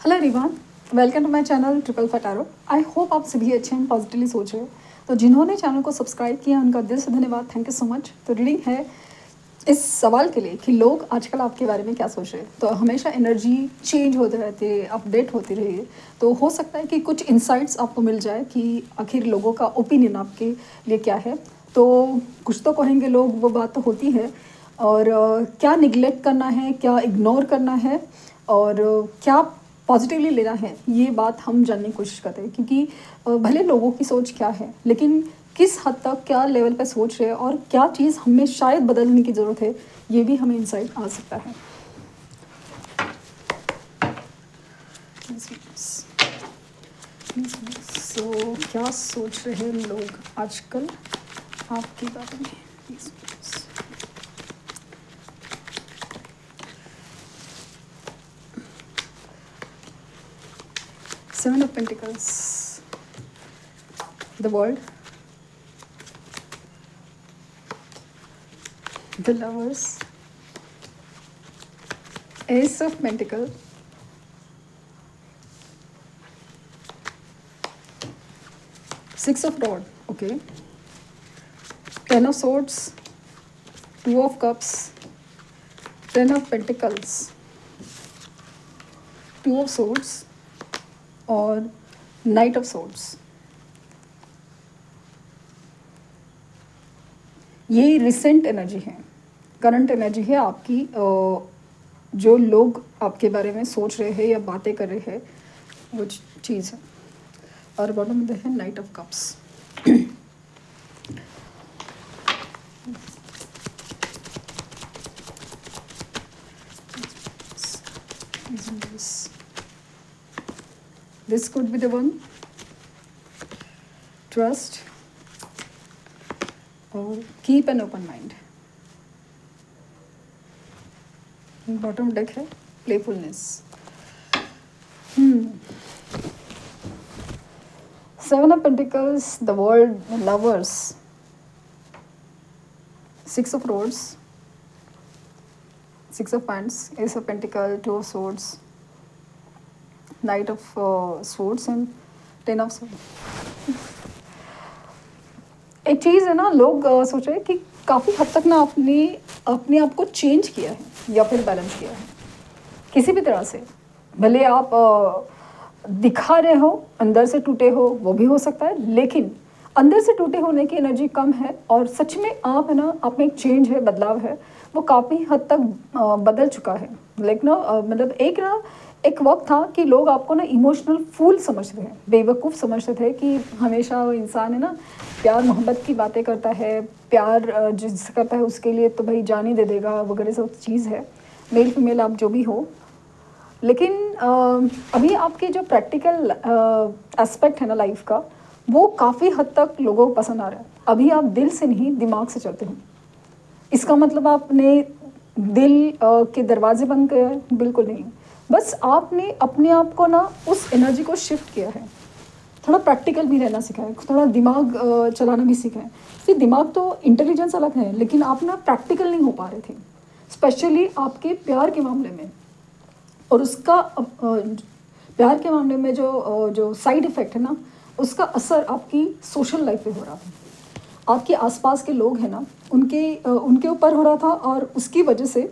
Hello everyone, welcome to my channel triple फटारो। I hope आप सभी अच्छे हैं, पॉजिटिवली सोच रहे हो। तो जिन्होंने चैनल को सब्सक्राइब किया उनका दिल से धन्यवाद, थैंक यू सो मच। तो रीडिंग है इस सवाल के लिए कि लोग आजकल आपके बारे में क्या सोच रहे हैं। तो हमेशा एनर्जी चेंज होते रहते हैं, अपडेट होती रही है। तो हो सकता है कि कुछ इंसाइट्स आपको मिल जाए कि आखिर लोगों का ओपिनियन आपके लिए क्या है। तो कुछ तो कहेंगे लोग, वो बात तो होती है। और क्या निगलेक्ट करना है, क्या इग्नोर करना है और क्या पॉजिटिवली लेना है, ये बात हम जानने की कोशिश करते हैं। क्योंकि भले लोगों की सोच क्या है, लेकिन किस हद तक क्या लेवल पे सोच रहे हैं और क्या चीज़ हमें शायद बदलने की ज़रूरत है, ये भी हमें इंसाइट आ सकता है। सो क्या सोच रहे हैं लोग आजकल आपके बारे में। Seven of Pentacles, the World, the Lovers, Ace of Pentacles, Six of Rods, okay, Ten of Swords, Two of Cups, Ten of Pentacles, Two of Swords और नाइट ऑफ सोर्ड्स। ये रिसेंट एनर्जी है, current energy है आपकी। जो लोग आपके बारे में सोच रहे हैं या बातें कर रहे हैं वो चीज़ है। और बॉटम में है knight of cups. This could be the one. Trust or keep an open mind. Bottom deck है playfulness. Seven of Pentacles, the World, the Lovers, Six of Rods, Six of Wands, Ace of Pentacles, Two of Swords, Knight of Swords and Ten of Swords. एक चीज़ है ना, लोग सोच रहे हैं कि काफ़ी हद तक ना अपने आप को चेंज किया है या फिर बैलेंस किया है किसी भी तरह से। भले आप दिखा रहे हो अंदर से टूटे हो, वो भी हो सकता है, लेकिन अंदर से टूटे होने की एनर्जी कम है और सच में आप है ना, आप में एक चेंज है, बदलाव है, वो काफ़ी हद तक बदल चुका है। लेकिन मतलब एक वक्त था कि लोग आपको ना इमोशनल फूल समझते थे, बेवकूफ़ समझते थे कि हमेशा वो इंसान है ना प्यार मोहब्बत की बातें करता है, प्यार जिससे करता है उसके लिए तो भाई जान ही दे देगा वगैरह सब चीज़ है, मेल फीमेल आप जो भी हो। लेकिन अभी आपके जो प्रैक्टिकल एस्पेक्ट है ना लाइफ का, वो काफ़ी हद तक लोगों को पसंद आ रहा है। अभी आप दिल से नहीं दिमाग से चलते हो। इसका मतलब आपने दिल के दरवाजे बंद किए हैं? बिल्कुल नहीं। बस आपने अपने आप को ना उस एनर्जी को शिफ्ट किया है, थोड़ा प्रैक्टिकल भी रहना सीखा है, थोड़ा दिमाग चलाना भी सीखा है। सिर्फ दिमाग तो इंटेलिजेंस अलग है, लेकिन आप ना प्रैक्टिकल नहीं हो पा रहे थे, स्पेशली आपके प्यार के मामले में। और उसका प्यार के मामले में जो साइड इफ़ेक्ट है ना, उसका असर आपकी सोशल लाइफ पे हो रहा था। आपके आसपास के लोग हैं ना, उनके ऊपर हो रहा था और उसकी वजह से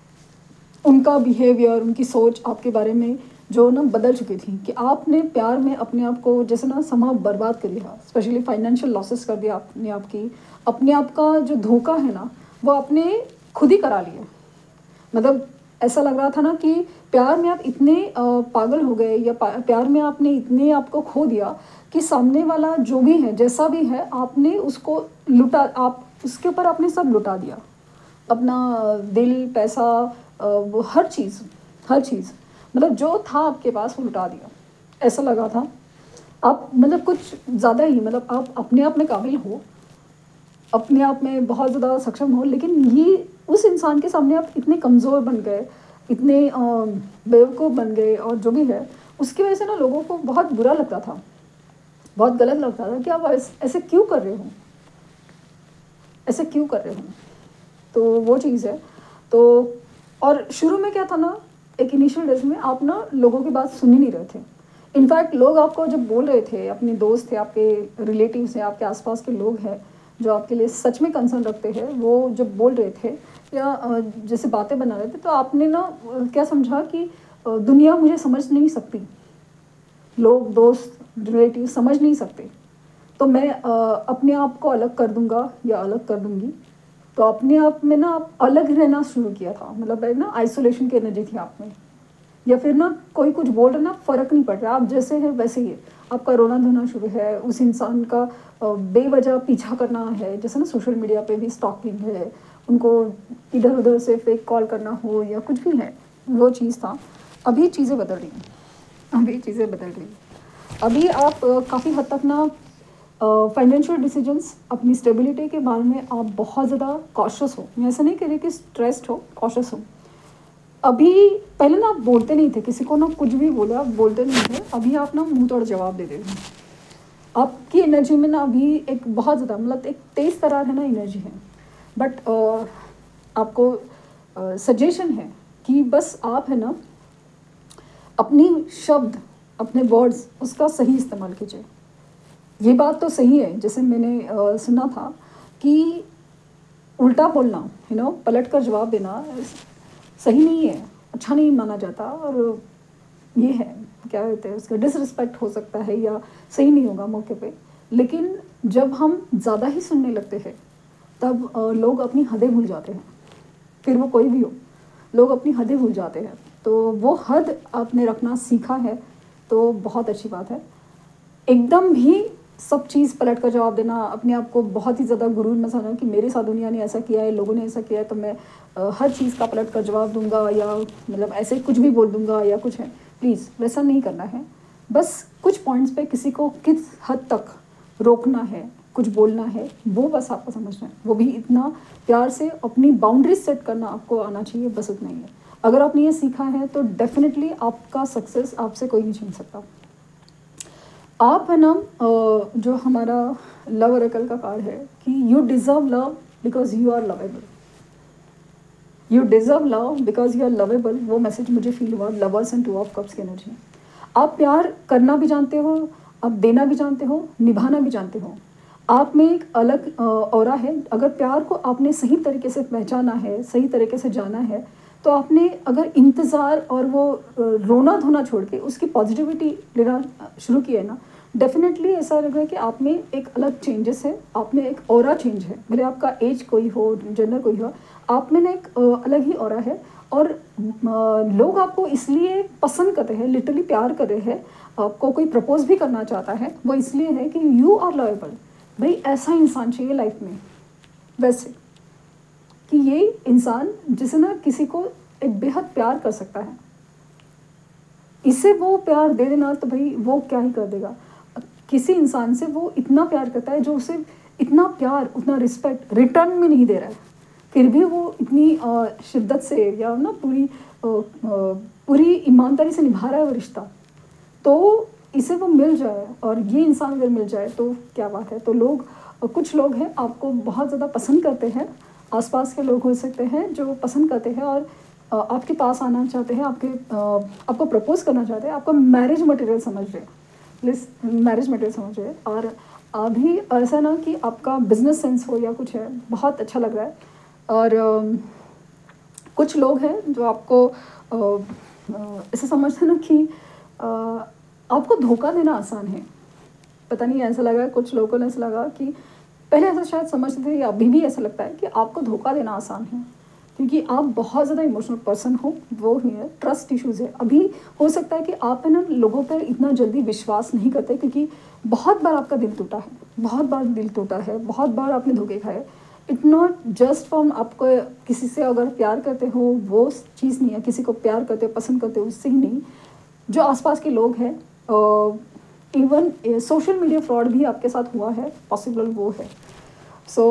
उनका बिहेवियर, उनकी सोच आपके बारे में जो ना बदल चुकी थी कि आपने प्यार में अपने आप को जैसे ना समा बर्बाद कर लिया, स्पेशली फाइनेंशियल लॉसेस कर दिया अपने आप का जो धोखा है ना, वो आपने खुद ही करा लिया। मतलब ऐसा लग रहा था ना कि प्यार में आप इतने पागल हो गए या प्यार में आपने इतने आपको खो दिया कि सामने वाला जो भी है, जैसा भी है, आपने उसको आप उसके ऊपर आपने सब लुटा दिया, अपना दिल, पैसा, वो हर चीज़ मतलब जो था आपके पास वो लुटा दिया। ऐसा लगा था आप मतलब कुछ ज़्यादा ही, मतलब आप अपने आप में काबिल हो, अपने आप में बहुत ज़्यादा सक्षम हो, लेकिन ये उस इंसान के सामने आप इतने कमज़ोर बन गए, इतने बेवकूफ़ बन गए और जो भी है उसकी वजह से ना लोगों को बहुत बुरा लगता था, बहुत गलत लगता था कि आप ऐसे क्यों कर रहे हो, ऐसे क्यों कर रहे हो। तो वो चीज़ है। तो और शुरू में क्या था ना एक इनिशियल डेज में आप ना लोगों की बात सुन ही नहीं रहे थे। इनफैक्ट लोग आपको जब बोल रहे थे, अपने दोस्त थे, आपके रिलेटिव्स हैं, आपके आसपास के लोग हैं जो आपके लिए सच में कंसर्न रखते हैं, वो जब बोल रहे थे या जैसे बातें बना रहे थे, तो आपने ना क्या समझा कि दुनिया मुझे समझ नहीं सकती, लोग, दोस्त, रिलेटिव समझ नहीं सकते, तो मैं अपने आप को अलग कर दूंगा या अलग कर दूंगी। तो अपने आप में ना आप अलग रहना शुरू किया था, मतलब ना आइसोलेशन की एनर्जी थी आप में। या फिर ना कोई कुछ बोल रहा ना, फ़र्क नहीं पड़ रहा, आप जैसे हैं वैसे ही है। आपका रोना धोना शुरू है, उस इंसान का बेवजह पीछा करना है, जैसे ना सोशल मीडिया पे भी स्टॉकिंग है, उनको इधर उधर से फेक कॉल करना हो या कुछ भी है, वो चीज़ था। अभी चीज़ें बदल रही हैं, अभी चीज़ें बदल रही हैं। अभी आप काफ़ी हद तक ना फाइनेंशियल डिसीजंस, अपनी स्टेबिलिटी के बारे में आप बहुत ज़्यादा कॉशियस हो। मैं ऐसा नहीं कह रही कि स्ट्रेस्ड हो, कॉशियस हो। अभी पहले ना आप बोलते नहीं थे, किसी को ना कुछ भी बोले आप बोलते नहीं थे, अभी आप ना मुंह तोड़ जवाब दे देते हैं। आपकी एनर्जी में ना अभी एक बहुत ज़्यादा, मतलब एक तेज़ तरह है ना एनर्जी है। बट आपको सजेशन है कि बस आप है ना अपनी शब्द, अपने वर्ड्स, उसका सही इस्तेमाल कीजिए। ये बात तो सही है, जैसे मैंने सुना था कि उल्टा बोलना, पलट कर जवाब देना सही नहीं है, अच्छा नहीं माना जाता, और ये है क्या कहते हैं उसका, डिसरिस्पेक्ट हो सकता है या सही नहीं होगा मौके पे। लेकिन जब हम ज़्यादा ही सुनने लगते हैं तब लोग अपनी हदें भूल जाते हैं, फिर वो कोई भी हो, लोग अपनी हदें भूल जाते हैं। तो वो हद आपने रखना सीखा है तो बहुत अच्छी बात है। एकदम भी सब चीज़ पलट कर जवाब देना, अपने आप को बहुत ही ज़्यादा गुरूर में समझना कि मेरे साथ दुनिया ने ऐसा किया है, लोगों ने ऐसा किया है, तो मैं हर चीज़ का पलट कर जवाब दूंगा, या मतलब ऐसे कुछ भी बोल दूंगा या कुछ है, प्लीज़ वैसा नहीं करना है। बस कुछ पॉइंट्स पे किसी को किस हद तक रोकना है, कुछ बोलना है, वो बस आपको समझना है। वो भी इतना प्यार से अपनी बाउंड्रीज सेट करना आपको आना चाहिए, बस उतना ही है। अगर आपने ये सीखा है तो डेफिनेटली आपका सक्सेस आपसे कोई नहीं छीन सकता। आप है ना जो हमारा लव ऑरेकल का कार्ड है कि you deserve love because you are lovable, you deserve love because you are lovable. वो मैसेज मुझे फील हुआ लवर्स एंड 2 ऑफ कप्स की एनर्जी। आप प्यार करना भी जानते हो, आप देना भी जानते हो, निभाना भी जानते हो। आप में एक अलग ऑरा है। अगर प्यार को आपने सही तरीके से पहचाना है, सही तरीके से जाना है, तो आपने अगर इंतज़ार और वो रोना धोना छोड़ के उसकी पॉजिटिविटी लेना शुरू किया है ना, डेफिनेटली ऐसा लग रहा है कि आप में एक अलग चेंजेस है, आप में एक ऑरा चेंज है। भले आपका एज कोई हो, जेंडर कोई हो, आप में ना एक अलग ही ऑरा है। और लोग आपको इसलिए पसंद करते हैं, लिटरली प्यार कर रहे हैं, आपको कोई प्रपोज भी करना चाहता है, वो इसलिए है कि यू आर लवेबल। भाई ऐसा इंसान चाहिए लाइफ में, वैसे कि ये इंसान जिसे ना किसी को एक बेहद प्यार कर सकता है, इसे वो प्यार दे देना तो भाई वो क्या ही कर देगा। किसी इंसान से वो इतना प्यार करता है जो उसे इतना प्यार, उतना रिस्पेक्ट रिटर्न में नहीं दे रहा है, फिर भी वो इतनी शिद्दत से या ना पूरी ईमानदारी से निभा रहा है वो रिश्ता, तो इसे वो मिल जाए और ये इंसान अगर मिल जाए तो क्या बात है। तो लोग, कुछ लोग हैं आपको बहुत ज़्यादा पसंद करते हैं, आसपास के लोग हो सकते हैं जो पसंद करते हैं और आपके पास आना चाहते हैं, आपको प्रपोज करना चाहते हैं, आपको मैरिज मटेरियल समझ रहे हैं, मैरिज मटेरियल समझ रहे हैं। और अभी ऐसा ना कि आपका बिजनेस सेंस हो या कुछ है, बहुत अच्छा लग रहा है। और कुछ लोग हैं जो आपको ऐसा समझते हैं ना कि आपको धोखा देना आसान है। पता नहीं ऐसा लगा, कुछ लोगों ने ऐसा लगा कि पहले ऐसा शायद समझते थे, या अभी भी ऐसा लगता है कि आपको धोखा देना आसान है क्योंकि आप बहुत ज़्यादा इमोशनल पर्सन हो। वो ही है, ट्रस्ट इश्यूज़ है। अभी हो सकता है कि आप है ना लोगों पर इतना जल्दी विश्वास नहीं करते क्योंकि बहुत बार आपका दिल टूटा है, बहुत बार दिल टूटा है, बहुत बार आपने धोखे खाए। इट नॉट जस्ट फ्रॉम आपको किसी से अगर प्यार करते हो वो चीज़ नहीं है, किसी को प्यार करते हो, पसंद करते हो, उससे ही नहीं, जो आसपास के लोग हैं, इवन सोशल मीडिया फ्रॉड भी आपके साथ हुआ है, पॉसिबल वो है। सो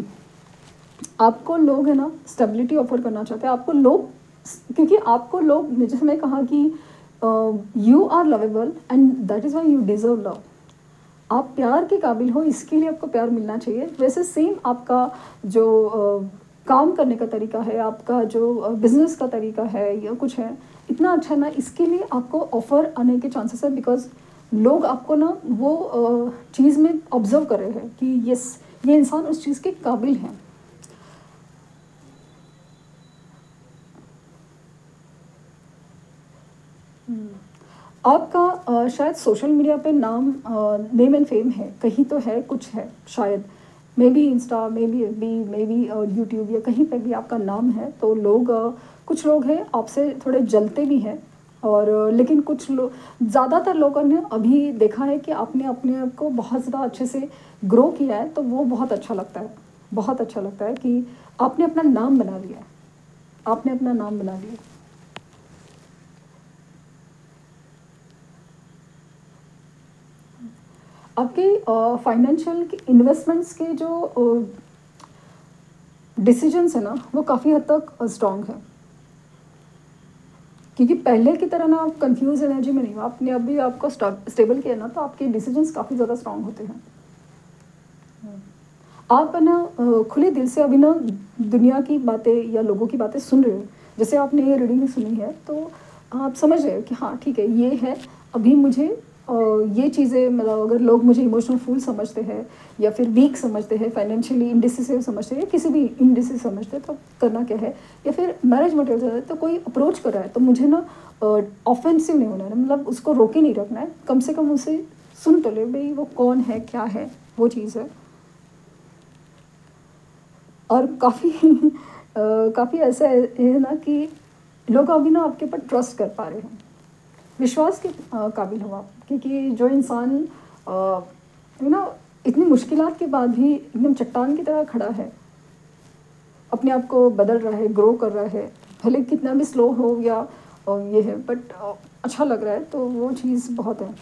आपको लोग है ना स्टेबिलिटी ऑफर करना चाहते हैं, आपको लोग, क्योंकि आपको लोग, जैसे मैं कहा कि you are lovable and that is why you deserve love. आप प्यार के काबिल हो, इसके लिए आपको प्यार मिलना चाहिए। वैसे सेम आपका जो काम करने का तरीका है, आपका जो बिजनेस का तरीका है या कुछ है, इतना अच्छा ना, इसके लिए आपको ऑफ़र आने के चांसेस है, बिकॉज लोग आपको ना वो चीज़ में ऑब्जर्व कर रहे हैं कि ये इंसान उस चीज़ के काबिल है। आपका शायद सोशल मीडिया पे नेम एंड फेम है, कहीं तो है, कुछ है शायद, maybe Insta, maybe FB, maybe YouTube, या कहीं पे भी आपका नाम है, तो कुछ लोग हैं आपसे थोड़े जलते भी हैं। और लेकिन कुछ लोग, ज़्यादातर लोगों ने अभी देखा है कि आपने अपने आप को बहुत ज़्यादा अच्छे से ग्रो किया है, तो वो बहुत अच्छा लगता है, बहुत अच्छा लगता है कि आपने अपना नाम बना लिया है, आपने अपना नाम बना लिया। आपके फाइनेंशियल इन्वेस्टमेंट्स के जो डिसीजंस है ना, वो काफ़ी हद तक स्ट्रॉन्ग है, क्योंकि पहले की तरह ना आप कंफ्यूज एनर्जी में नहीं हो, आपने अभी आपको स्टेबल किया ना, तो आपके डिसीजंस काफ़ी ज़्यादा स्ट्रॉन्ग होते हैं। आप ना खुले दिल से अभी ना दुनिया की बातें या लोगों की बातें सुन रहे हो, जैसे आपने ये रीडिंग सुनी है, तो आप समझ रहे हो कि हाँ ठीक है, ये है, अभी मुझे ये चीज़ें, मतलब अगर लोग मुझे इमोशनल फूल समझते हैं या फिर वीक समझते हैं, फाइनेंशियली इंडिसिसिव समझते हैं, या किसी भी इंडिसिव समझते हैं, तो करना क्या है, या फिर मैरिज मटेरियल है, तो कोई अप्रोच कर रहा है, तो मुझे ना ऑफेंसिव नहीं होना है, मतलब उसको रोके नहीं रखना है, कम से कम उसे सुन तो ले भाई वो कौन है, क्या है, वो चीज़ है। और काफ़ी काफ़ी ऐसा है ना कि लोग अभी ना आपके ऊपर ट्रस्ट कर पा रहे हैं, विश्वास के काबिल हो आप, क्योंकि जो इंसान इतनी मुश्किलात के बाद भी एकदम चट्टान की तरह खड़ा है, अपने आप को बदल रहा है, ग्रो कर रहा है, भले कितना भी स्लो हो या ये है, बट अच्छा लग रहा है, तो वो चीज़ बहुत है।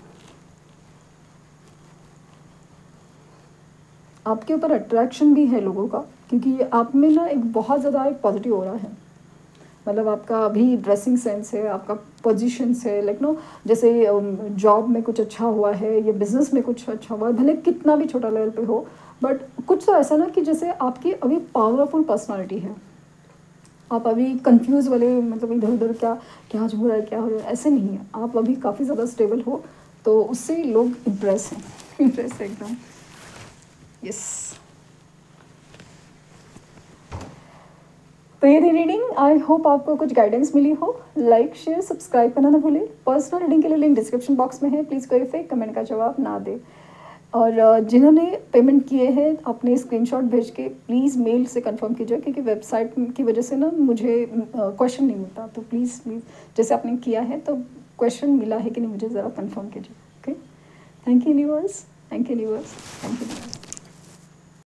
आपके ऊपर अट्रैक्शन भी है लोगों का, क्योंकि आप में ना एक बहुत ज़्यादा एक पॉजिटिव हो रहा है, मतलब आपका अभी ड्रेसिंग सेंस है, आपका पोजीशंस है, लाइक नो, जैसे जॉब में कुछ अच्छा हुआ है या बिजनेस में कुछ अच्छा हुआ है, भले कितना भी छोटा लेवल पे हो, बट कुछ तो ऐसा ना कि जैसे आपकी अभी पावरफुल पर्सनालिटी है, आप अभी कंफ्यूज वाले, मतलब इधर उधर क्या क्या हो रहा है, क्या हो रहा है, ऐसे नहीं है, आप अभी काफ़ी ज़्यादा स्टेबल हो, तो उससे लोग इम्प्रेस हैं, इम्प्रेस है एकदम। यस, तो ये थी रीडिंग, आई होप आपको कुछ गाइडेंस मिली हो। लाइक शेयर सब्सक्राइब करना ना भूलें। पर्सनल रीडिंग के लिए लिंक डिस्क्रिप्शन बॉक्स में है, प्लीज़ कोई फेक कमेंट का जवाब ना दे। और जिन्होंने पेमेंट किए हैं अपने स्क्रीनशॉट भेज के प्लीज़ मेल से कंफर्म कीजिए, क्योंकि वेबसाइट की वजह से ना मुझे क्वेश्चन नहीं मिलता, तो प्लीज़ प्लीज़ जैसे आपने किया है तो क्वेश्चन मिला है कि नहीं मुझे ज़रा कंफर्म कीजिए। Okay, thank you universe, thank you universe, thank you universe.